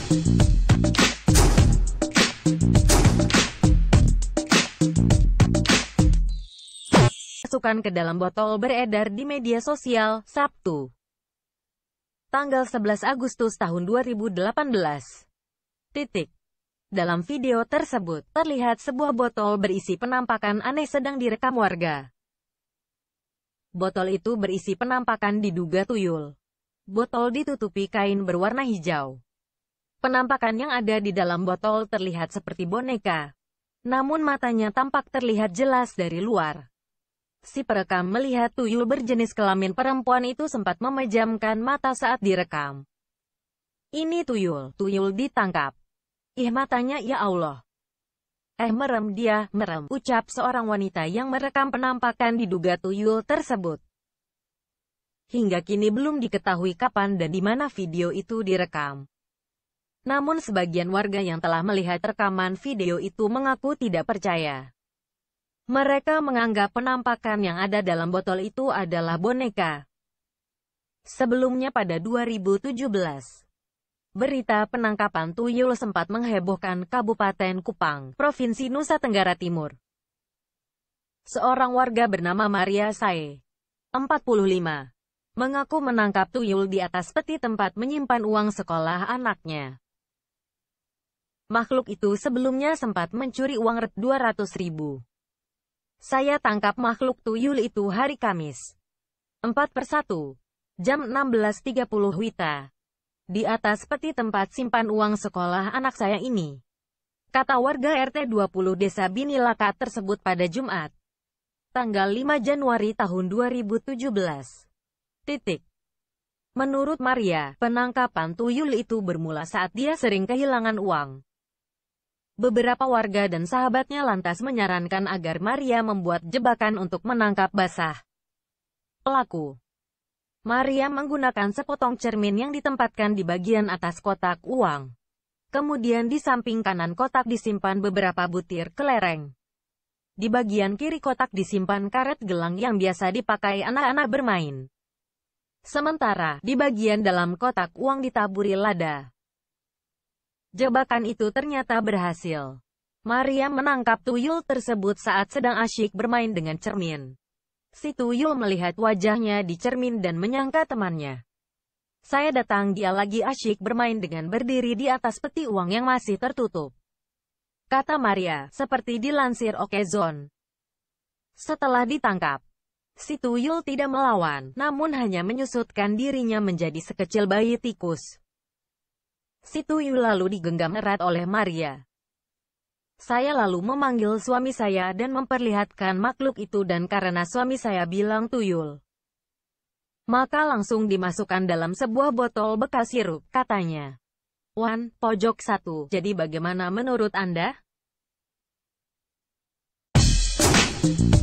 Masukkan ke dalam botol beredar di media sosial, Sabtu, tanggal 11 Agustus tahun 2018. Dalam video tersebut, terlihat sebuah botol berisi penampakan aneh sedang direkam warga. Botol itu berisi penampakan diduga tuyul. Botol ditutupi kain berwarna hijau. Penampakan yang ada di dalam botol terlihat seperti boneka, namun matanya tampak terlihat jelas dari luar. Si perekam melihat tuyul berjenis kelamin perempuan itu sempat memejamkan mata saat direkam. Ini tuyul ditangkap. Ih matanya ya Allah. Merem dia, merem, ucap seorang wanita yang merekam penampakan diduga tuyul tersebut. Hingga kini belum diketahui kapan dan di mana video itu direkam. Namun sebagian warga yang telah melihat rekaman video itu mengaku tidak percaya. Mereka menganggap penampakan yang ada dalam botol itu adalah boneka. Sebelumnya pada 2017, berita penangkapan tuyul sempat menghebohkan Kabupaten Kupang, Provinsi Nusa Tenggara Timur. Seorang warga bernama Maria Sae, 45, mengaku menangkap tuyul di atas peti tempat menyimpan uang sekolah anaknya. Makhluk itu sebelumnya sempat mencuri uang Rp200.000. Saya tangkap makhluk tuyul itu hari Kamis, 4/1, jam 16.30 WITA. Di atas peti tempat simpan uang sekolah anak saya ini, kata warga RT 20 Desa Binilaka tersebut pada Jumat, tanggal 5 Januari tahun 2017. Menurut Maria, penangkapan tuyul itu bermula saat dia sering kehilangan uang. Beberapa warga dan sahabatnya lantas menyarankan agar Maria membuat jebakan untuk menangkap basah pelaku. Maria menggunakan sepotong cermin yang ditempatkan di bagian atas kotak uang. Kemudian di samping kanan kotak disimpan beberapa butir kelereng. Di bagian kiri kotak disimpan karet gelang yang biasa dipakai anak-anak bermain. Sementara, di bagian dalam kotak uang ditaburi lada. Jebakan itu ternyata berhasil. Maria menangkap tuyul tersebut saat sedang asyik bermain dengan cermin. Si tuyul melihat wajahnya di cermin dan menyangka temannya. Saya datang, dia lagi asyik bermain dengan berdiri di atas peti uang yang masih tertutup, kata Maria, seperti dilansir Okezone. Setelah ditangkap, si tuyul tidak melawan, namun hanya menyusutkan dirinya menjadi sekecil bayi tikus. Si tuyul lalu digenggam erat oleh Maria. Saya lalu memanggil suami saya dan memperlihatkan makhluk itu dan karena suami saya bilang tuyul, maka langsung dimasukkan dalam sebuah botol bekas sirup, katanya. Wan, pojok 1. Jadi bagaimana menurut Anda?